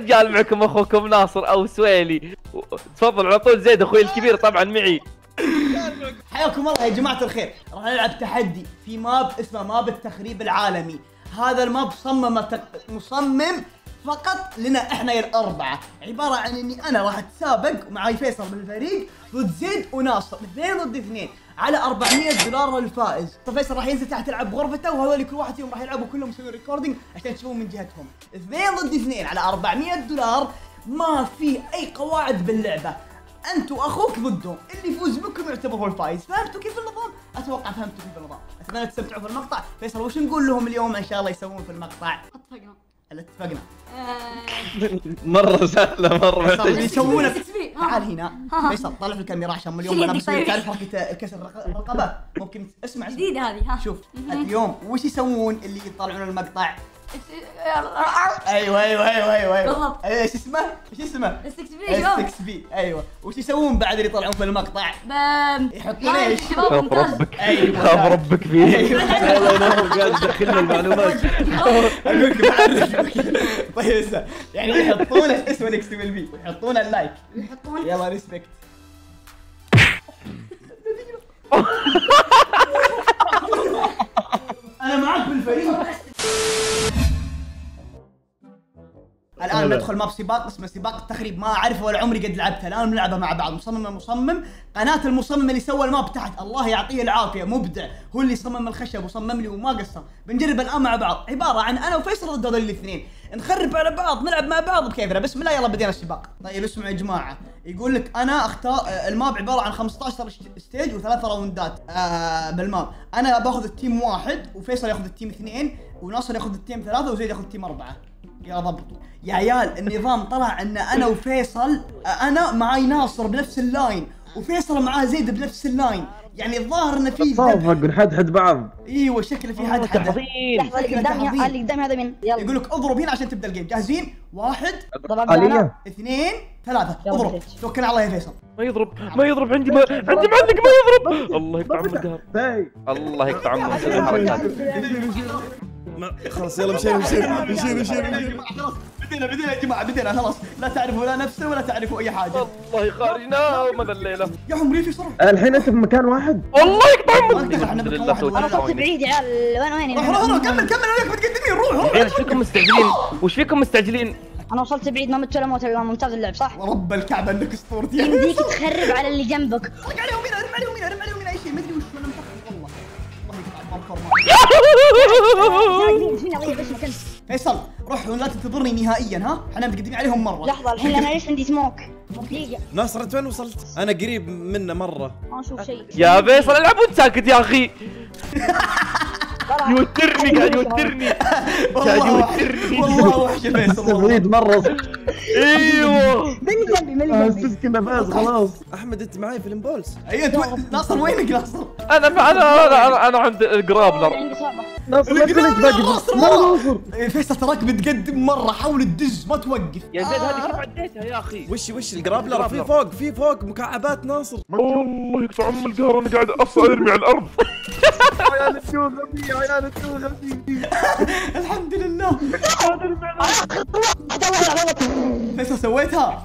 رجال معكم اخوكم ناصر او سويلي. تفضل على طول زيد اخوي الكبير طبعا معي. حياكم الله يا جماعة الخير، راح نلعب تحدي في ماب اسمه ماب التخريب العالمي. هذا الماب مصمم فقط لنا احنا يا الاربعة، عبارة عن اني انا راح اتسابق ومعاي فيصل بالفريق ضد زيد وناصر، 2 ضد 2 على $400 للفائز. طيب فيصل راح ينزل تحت يلعب بغرفته، وهذول كل واحد فيهم راح يلعبوا كلهم يسوون ريكوردينج عشان تشوفون من جهتهم. 2 ضد 2 على $400، ما في اي قواعد باللعبة. انت واخوك ضدهم، اللي يفوز بكم يعتبر هو الفايز. فهمتوا كيف النظام؟ اتوقع فهمتوا كيف النظام. اتمنى تستمتعوا في المقطع. فيصل وش نقول لهم اليوم ان شاء الله يسوون في المقطع؟ اتفقنا. هل اتفقنا؟ مرة سهلة مرة محتاج يسوونه. تعال تعال هنا فيصل، طلع في الكاميرا عشان اليوم انا بسوي. تعرف حركة الكسر الرقبة؟ ممكن اسمع جديدة هذه. ها شوف اليوم وش يسوون اللي يطلعون المقطع؟ ايوه بالضبط. ايش اسمه؟ اس 6 بي. ايوه وش يسوون بعد اللي يطلعون في المقطع؟ يحطون ايش؟ خاف ربك. ايوه خاف ربك فيه. ايوه قاعد يدخلنا المعلومات. اقول لك بعرفك. طيب يعني يحطون اسم الاكس بي ويحطون اللايك. يلا ريسبكت. انا معك بالفريق. الان ندخل ماب سباق اسمه سباق التخريب، ما اعرفه ولا عمري قد لعبتها. الان بنلعبها مع بعض. مصمم قناه المصمم اللي سوى الماب تحت، الله يعطيه العافيه، مبدع، هو اللي صمم الخشب وصمم لي وما قصر. بنجرب الان مع بعض، عباره عن انا وفيصل ضد هذول الاثنين، نخرب على بعض، نلعب مع بعض بكيفنا. بسم الله يلا بدينا السباق. طيب اسمعوا يا جماعه، يقول لك انا اختار الماب عباره عن 15 ستيج و3 راوندات بالماب. انا باخذ التيم 1 وفيصل ياخذ التيم 2 وناصر ياخذ التيم 3 وزيد ياخذ التيم 4. يا ضبطوا يا عيال. النظام طلع ان انا وفيصل، انا معاي ناصر بنفس اللاين وفيصل معاه زيد بنفس اللاين، يعني الظاهر ان في صافق نحدحد بعض. ايوه شكله في حد لحظة اللي قدامي هذا من يلا يقول لك اضرب هنا عشان تبدا الجيم. جاهزين؟ 1 عليا 2 3 اضرب. توكل على الله يا فيصل. ما يضرب عندي معلق ما يضرب. الله يقطع عم القهر. الله يقطع عم الحركات. خلاص يلا مشينا. خلاص بدينا يا جماعه، بدينا خلاص. لا تعرفوا لا نفسه ولا تعرفوا اي حاجه. والله خارجنا وماذا الليله يا عمري في صرف. الحين انت في مكان واحد. والله يقطع عم الحمد لله. انا صرت بعيد يا عيال. وين روح كمل وياك متقدمين. روح ايش فيكم مستعجلين؟ وش فيكم مستعجلين؟ انا وصلت بعيد، ما مت ولا موت. ممتاز اللعب صح؟ ورب الكعبه انك اسطورتي. يمديك تخرب على اللي جنبك. طلق عليهم هنا، ارمي عليهم هنا اي شيء، ما ادري وش انا متخذ والله. الله يقطع الباركور. فيصل روح ولا تنتظرني نهائيا. ها احنا متقدمين عليهم مره. لحظه الحين انا ليش عندي سموك؟ دقيقه. ناصر انت وين وصلت؟ انا قريب منه مره. ما اشوف شيء. يا فيصل العب وانت ساكت يا اخي. يوترني قاعد يوترني. والله وحش فيصل والله. مره. ايوه ماني جنبي. حسيت كنا فاز خلاص. احمد انت معي في الامبولز. اي انت ناصر وينك ناصر؟ انا عند الجرابلر. عندي صعبه. ناصر لا تقول انت باقي. ناصر فيصل تراك بتقدم مره، حاول تدز ما توقف. يا زيد هذه كيف عديتها يا اخي؟ وش الجرابلر في فوق مكعبات ناصر. والله يقطع عم القهر انا قاعد اصلا ارمي على الارض. عيال التوغبي عيال التوغبي. الحمد لله. فيصل سويتها.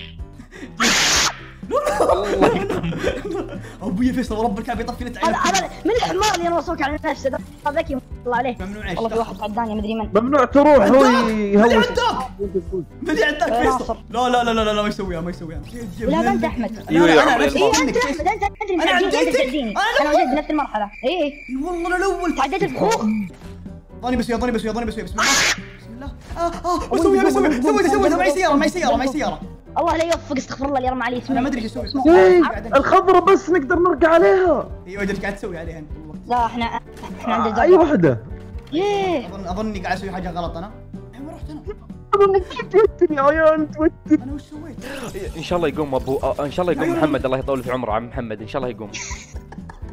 الله يقطع. ابوي فيصل ورب الكعبه يطفي لك هذا من الحمار اللي نوصلك على نفسه ده ذكي الله عليه. ممنوع ايش؟ والله في واحد عداني مدري من. ممنوع تروح هو يهوش. ملي عندك فيصل. لا ما يسويها لا انت احمد. ايوه يا انا عمري. انت تعديني انا وزيد بنفس المرحله. اي والله انا الاول عديت الفخوخ. ضاني بس بسم الله. بسويها سويتها معي سياره. الله لا يوفق. استغفر الله اللي رمى علي اسمه. انا ما ادري ايش اسوي. الخضرة بس نقدر نرجع عليها. ايوه ايش قاعد تسوي عليها انت؟ لا احنا عند الجبل. اي واحدة. ايه اظني قاعد اسوي حاجه غلط. انا وين رحت انا؟ توتني يا عيال توتني. انا وش سويت؟ ان شاء الله يقوم ابو ان شاء الله يقوم محمد الله يطول في عمره. عم محمد ان شاء الله يقوم.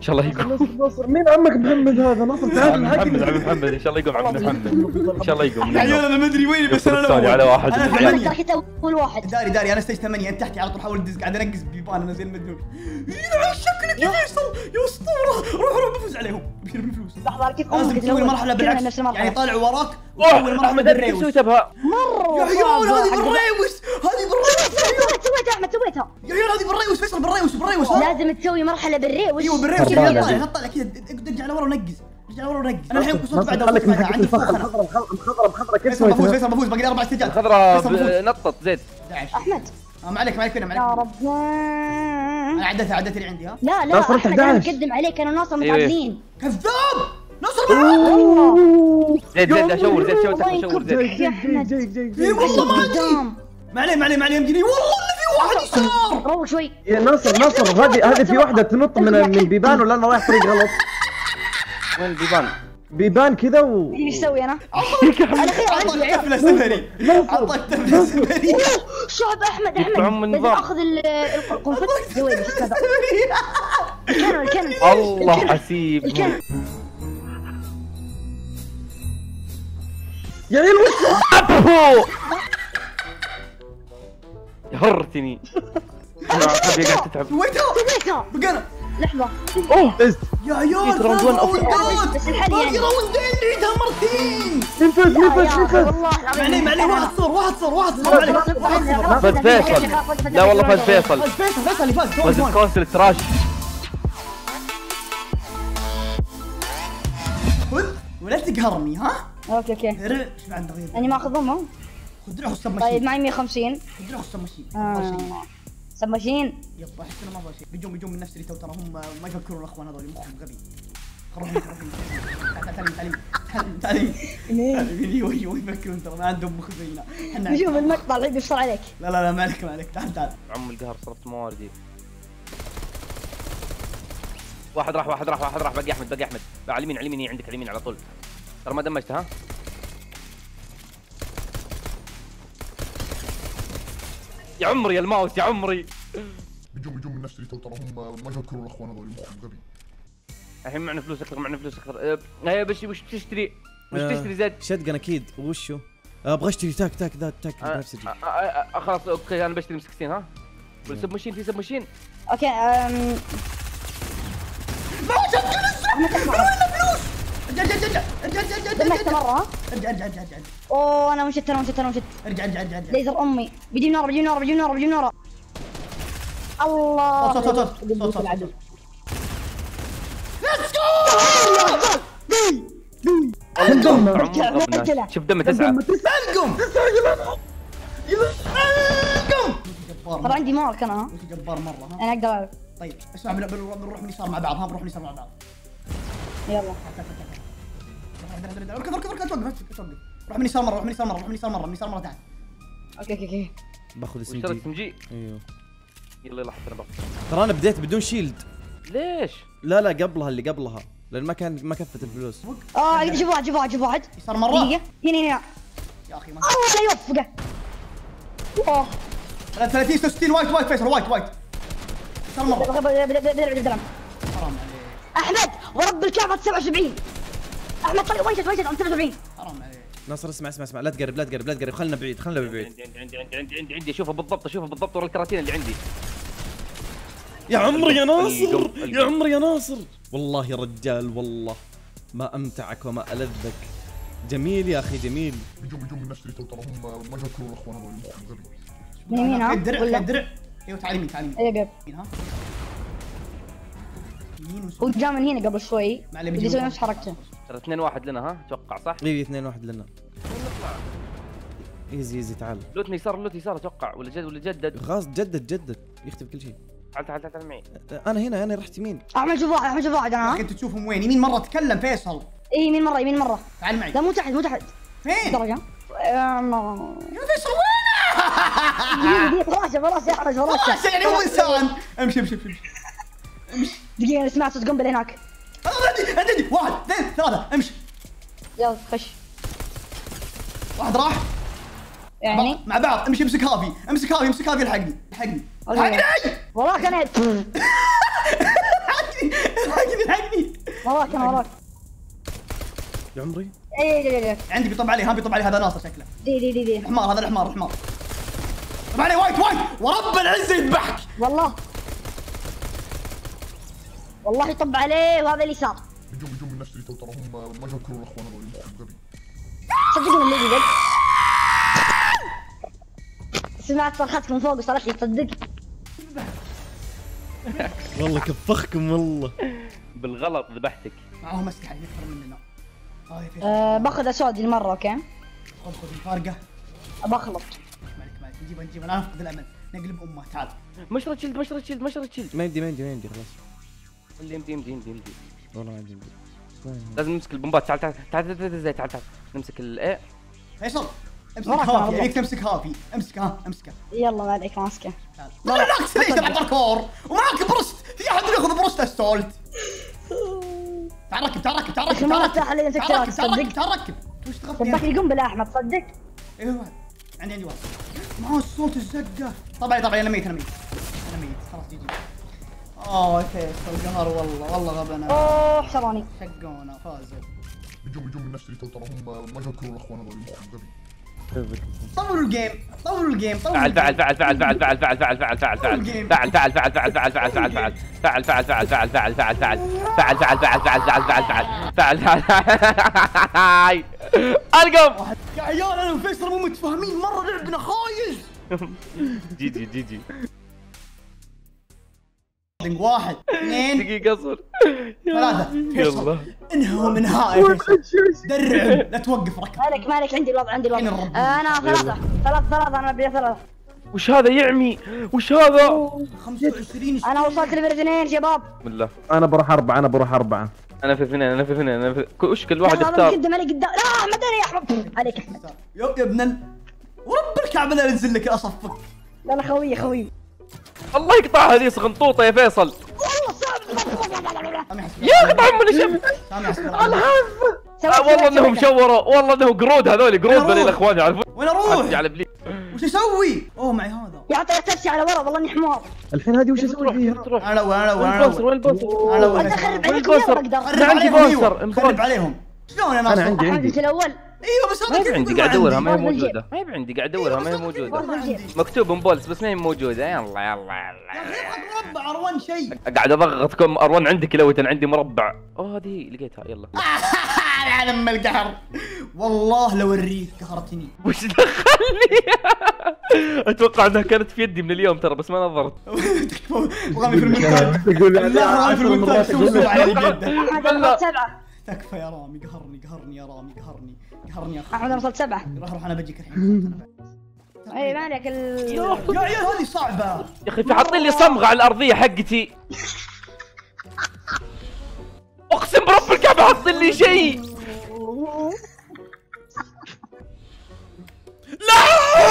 ان شاء الله يقوم. ناصر مين عمك محمد هذا؟ ناصر تعال محمد عم محمد ان شاء الله يقوم عم محمد ان شاء الله يقوم. يا عيال انا ما ادري وين بس انا الثاني على واحد. انا احمد 8. ترى كنت اول واحد. داري انا ستيج 8 انت تحكي على طول حاول تدز قاعد انقز بيبان انا زي المجنون. يلعن شكلك يا فيصل يا اسطوره روح بفوز عليهم بشيل بالفلوس. لحظه كيف لازم تسوي مرحله بالعكس نفس المرحله يعني طالع وراك وتسوي مرحله بالريوس. سويتها بها مره يا عيال هذه بالريوس سويتها احمد سويتها. يا عيال هذه بالريوس فيصل بالريوس لازم تسوي مرحله بالريوس. ايوه بالريوس كذا طالع كذا ارجع لورا ونقز ارجع لورا ونقز. انا الحين وصلت بعد عندي فوق انا مخضرة كيف فيصل سويتها؟ بفوز باقي 4 استجابات. الخضراء نطت زيد. احمد ما عليك فينا يا رب. انا عدتها اللي عندي ها. لا ناصر احمد انا 11. مقدم عليك انا وناصر متعادلين. كذاب نصر معاه. زيد اشور زيد يا احمد اي والله ما ادري. قدام. ما عليه يمديني والله انه في واحد يسار. روح شوي. يا ناصر هذه في واحدة تنط من بيبان ولا انا رايح طريق غلط؟ وين البيبان؟ بيبان كذا ايش اسوي انا؟ انا خير عندي طفله سفري عطيت طفله سفري. شوف احمد يطعم لازم النظام. اخذ القنفذ زويد بس كذا. الكنن الله حسيب. الكنن يا عيال وش هرتني. انا حبي قاعد تتعب. سويتها بقنا لحظه. فزت يا عيال راوند 1 أوف. بس الحل يعني. باقي راوندين نعيدها مرتين. مين فاز والله العظيم. معلي 1-0 معلي فاز فيصل. لا والله فاز فيصل. فيصل اللي فاز فاز الكونسل تراش. خذ ولا تقهرني ها. اوكي ايش بعد غير اني ما اخذهم. خذ روح السب طيب ماشين. معي 150. خذ روح السب ماشين. سب ماشين. يلا احس انه ما ضل شيء بيجون من نفس اللي تو ترى هم ما يفكرون الاخوان هذول مخهم غبي. تعالي ايوه يفكرون ترى ما عندهم مخ زينا. شوف المقطع اللي بيفصل عليك. لا ما عليك تعال عم القهر صرفت مواردي. واحد راح باقي احمد على اليمين عندك على اليمين على طول. ترى ما دمجتها ها. يا عمري الماوس يا عمري. بيجون من نفس اللي تو ترى هم ما يفكرون الاخوان هذول مخهم غبي. الحين معنا فلوس اكثر هيا وش تشتري؟ زيد؟ شتقن اكيد. وشو؟ ابغى اشتري تاك بنفسجي. خلاص اوكي انا بشتري مسكتين ها. والسب ماشين في سب ماشين. اوكي ما شكل السب وين فلوس. دمجت مرة. ارجع اوه انا مشت ارجع ليزر امي بيجي نار الله. صوت العدو. شوف دمه 9. القم ترى عندي مارك انا. جبار مره ها. انا اقدر. طيب اسمع بنروح من يسار مع بعض بنروح من يسار مع بعض. يلا اركض توقف روح من يسار مره تعال. اوكي باخذ اس اشتريت ام جي. ايوه يلا لحظه انا باخذ. ترى انا بديت بدون شيلد. ليش؟ لا قبلها اللي قبلها لان ما كفت الفلوس. اقدر شوف واحد يسار مره دقيقة هنا يا اخي ما لا يوفقه. اوه 30 66 وايت فيصل وايت يسار مره بدرع. حرام عليك احمد ورب الكعبة 77. احمد طلع وين 77. حرام عليك. ناصر اسمع لا تقرب خلنا بعيد عندي اشوفه بالضبط ورا الكراتين اللي عندي. يا عمري يا ناصر والله يا رجال والله ما امتعك وما الذك. جميل يا اخي جميل. بيجون من نفس اللي تو ترى هم ما يفكرون الاخوان هذول مخهم غبي. من يمين ها؟ الدرع ايوه تعال يمين ايوه ها هو جاء من هنا قبل شوي. بدي اسوي نفس حركته. ترى 2-1 لنا ها اتوقع صح؟ اي 2-1 لنا. ايزي تعال. لوت يسار اتوقع ولا جدد. خلاص جدد يختفي كل شيء. تعال معي. انا هنا رحت يمين. احمد شوف واحد انا. انت تشوفهم وين؟ يمين مره تكلم فيصل. اي يمين مره. تعال معي. لا مو تحت فين؟ درجة. يا فيصل وين؟ فراشه يا احمد فراشه. يعني هو انسان. امشي دقيقة سمعت صوت قنبلة هناك. عندي 1 2 3 امشي. يلا خش. واحد راح يعني مع بعض امشي امسك هافي الحقني وراك انا. الحقني وراك انا وراك. يا عمري اي عندي بيطب عليه، بيطب عليه هذا ناصر شكله. دي الحمار هذا، الحمار طب عليه وايت ورب العزة يذبحك. والله طب عليه وهذا اللي صار. بيجون من نفس اللي تو تراهم ما يفكرون الاخوان هذول مخهم غبي. صدقني اللي يدق. سمعت صرختك من فوق وصارت لي تصدق. والله كفخكم والله. بالغلط ذبحتك. معهم اسلحه يكثر مننا. باخذ اسود المره. اوكي خذ الفارقه. بخلط. مالك نجيب انا افقد الامل. نقلب امه تعال. مشرد شيلد. ما يمدي خلاص. اللي يمدي. والله ما عندي. لازم نمسك البومبات. تعال نمسك الايه. فيصل امسك هافي، ابيك تمسك هافي. امسكه يلا ما عليك ماسكه. لا ليش تلعب باركور ومعك برست؟ في احد ياخذ برست السولت. تعال ركب وش تغطي؟ تباك لي قنبله احمد صدق. ايوه عندي واحد معاه الصوت الزقه. طبعا انا ميت خلاص جي. فيصل قهر والله غبنا. اوه حشراني. شقونا فازوا. بيجون من نفس اللي تو تراهم ما يفكرون الاخوان هذول مخهم غبي. طولوا الجيم. فعل القم يا عيال. انا وفيصل مو متفاهمين مره، لعبنا خايس. جي 1 2 دقيقة اصبر 3 يلا انهوا من هاي. درع لا توقف ركض. مالك عندي الوضع انا ثلاثة انا ابي 3. وش هذا يعمي؟ وش هذا؟ 25 انا وصلت ليفل 2 شباب. بسم الله. انا بروح 4 انا في اثنين وش كل واحد يختار؟ قدام لا احمد انا يا احمد عليك احمد. يا ابن ورب الكعبة لا انزل لك اصفك. لا خوي الله يقطع هذه صغنطوطة يا فيصل. والله صعب. يا اخي طعم من شم والله انهم شوروا، والله انهم قرود. هذول قرود بل الاخوان يعرفون. وين اروح؟ على بلي وش اسوي؟ معي هذا يعطي تمشي على ورا والله اني حمار. الحين هذه وش اسوي فيها؟ تروح انا وين البوستر؟ اخرب عليكم يا اقدر. ما عندي بوستر. خرب عليهم. شلون يا ناصر؟ انا عندي انت الاول. ايوه بس هذا ما عندي قاعد ادورها ما هي برضو موجودة. ما هي عندي قاعد ادورها ما هي موجودة. مكتوب امبولس بس ما هي موجودة. يلا يا اخي مربع اروان شيء. قاعد اضغطكم. اروان عندك لو انا عندي مربع. هذه لقيتها. يلا على ام القهر والله لو اوريك قهرتني. وش دخلني؟ اتوقع انها كانت في يدي من اليوم ترى بس ما نظرت. رامي في المونتاج. تقول لا رامي في المونتاج شوف على اليد. احمد 7. تكفى يا رامي. قهرني يا رامي. قهرني يا اخي. احمد وصلت 7. روح انا بجيك الحين. اي مالك يا عيال هذه صعبة يا اخي في حاطين لي صمغة على الارضية حقتي. اقسم برب الكعبة حاطين لي شيء. لا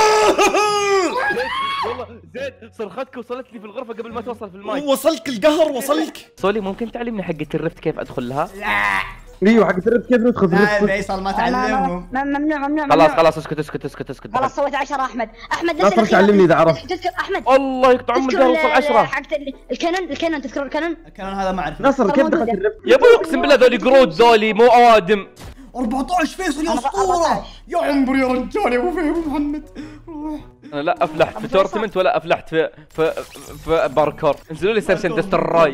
والله زيد صرختك وصلت لي في الغرفة قبل ما توصل في المايك. وصلك القهر وصلك. سولي ممكن تعلمني حقة الرفت كيف ادخل لها؟ لا ايوه حق الرفت كيف ندخل لا فيصل ما تعلمهم. ممنوع. خلاص اسكت. خلاص سويت 10 احمد ناصر تعلمني اذا عرفت. تذكر احمد الله يقطع عمرك وصل 10 حق الكنن تذكر الكنن هذا ما اعرف. ناصر كيف دخلت الرفت؟ يا ابوي اقسم بالله ذولي قرود ذولي مو اوادم. 14 فيصل يا اسطوره. يا عمري يا رجال يا ابو فهيم محمد. روح. انا لا افلحت في تورتمنت ولا افلحت في باركور. انزلوا لي سيرشن دستراي.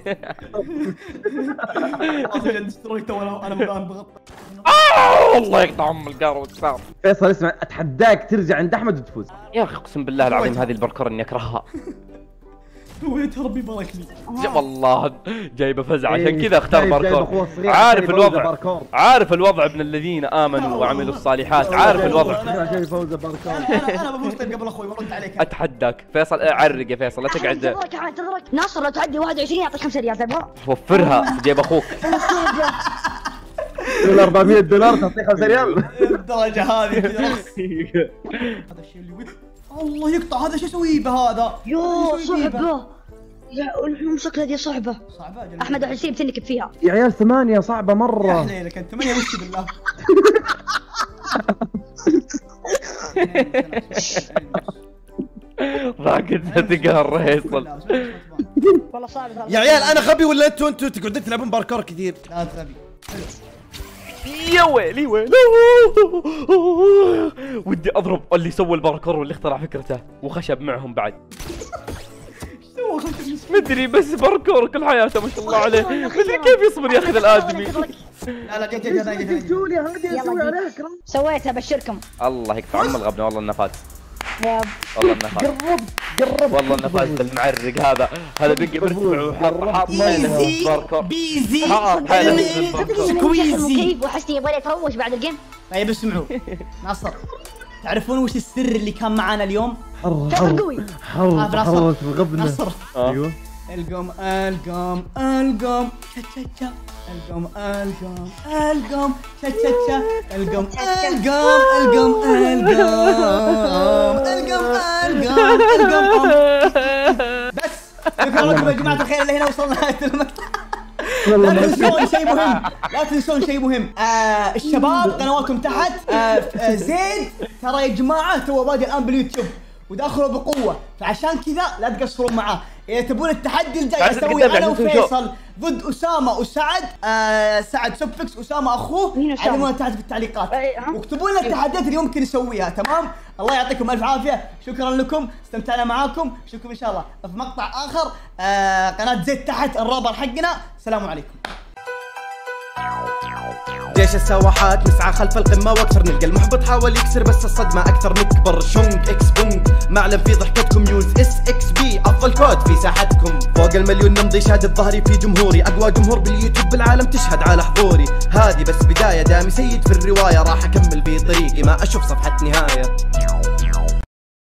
اصلا دستروي تو انا مقام بغطى. الله يقطع ام القار والكسار. فيصل اسمع اتحداك ترجع عند احمد وتفوز. يا اخي اقسم بالله العظيم هذه الباركور اني اكرهها. سويت ربي بارك لي. والله جايبه فزع عشان كذا اختار باركور. عارف الوضع. عارف الوضع ابن الذين امنوا وعملوا الصالحات. عارف الوضع. انا بفوز طيب قبل اخوي برد عليك. اتحداك فيصل. عرق يا فيصل لا تقعد. ناصر لو تعدي 21 يعطيك 5 ريال تبغى؟ وفرها جيب اخوك. $400 تعطيه 5 ريال. الدرجة هذه هذا الشيء اللي الله يقطع. هذا شو اسوي بهذا؟ يو صعبة. يا امسك هذه صعبة. صعبة احمد حسيب تنكب فيها. يا عيال 8 صعبة مرة. يا حليلك انت 8 وش بالله. ضاقت تقهر فيصل. والله صعب. يا عيال انا غبي ولا انتوا تقعدون تلعبون باركور كثير؟ لا غبي. يا ويلي ويلي. ودي اضرب اللي سوى الباركور واللي اخترع فكرته وخشب معهم بعد. مدري بس باركور كل حياته ما شاء الله عليه، مدري كيف يصبر ياخذ الادمي. لا جد سولي هذه اسوي عليها كرام. سويتها ابشركم. الله يقطع عم الغبن والله النفاذ. يا والله النفاذ. قربت والله النفاذ المعرق هذا بقي مرتفع وحاط بيزي باركور. بيزي سكويزي. وحشني يبغى يفوش بعد الجيم. طيب اسمعوا ناصر، تعرفون وش السر اللي كان معانا اليوم؟ كفر قوي. حر غبنا. نصر ايوه القم تشا تشا تشا القم تشا تشا تشا القم بس شكرا لكم يا جماعة الخير اللي هنا وصلنا نهاية المقطع. لا تنسون شيء مهم الشباب قنواتكم تحت زيد ترى يا جماعة تو بادي الآن باليوتيوب وداخله بقوة، فعشان كذا لا تقصرون معاه. إذا تبون التحدي الجاي اسوي انا وفيصل ضد اسامة وسعد، سعد سوبفكس اسامة اخوه، علمونا تحت في التعليقات واكتبوا لنا التحديات اللي ممكن نسويها. تمام؟ الله يعطيكم الف عافية، شكرا لكم، استمتعنا معاكم، اشوفكم ان شاء الله في مقطع اخر. قناة زيد تحت الرابر حقنا، السلام عليكم. جيش السواحات نسعى خلف القمة واكثر، نلقى المحبط حاول يكسر بس الصدمة اكثر، نكبر شونج اكس بونج معلم في ضحكتكم، يوز اس اكس بي افضل كود في ساحتكم، فوق المليون نمضي شهادة ظهري في جمهوري، اقوى جمهور باليوتيوب بالعالم تشهد على حضوري، هذه بس بداية دامي سيد في الرواية، راح اكمل في طريقي ما اشوف صفحة نهاية.